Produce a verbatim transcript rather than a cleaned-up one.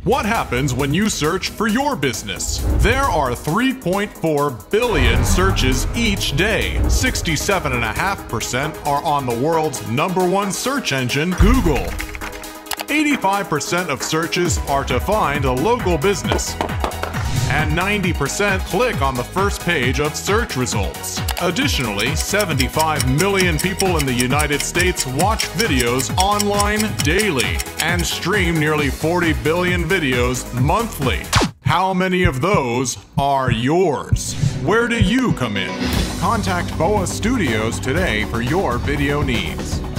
What happens when you search for your business? There are three point four billion searches each day. sixty-seven point five percent are on the world's number one search engine, Google. eighty-five percent of searches are to find a local business. And ninety percent click on the first page of search results. Additionally, seventy-five million people in the United States watch videos online daily and stream nearly forty billion videos monthly. How many of those are yours? Where do you come in? Contact BOWA Studios today for your video needs.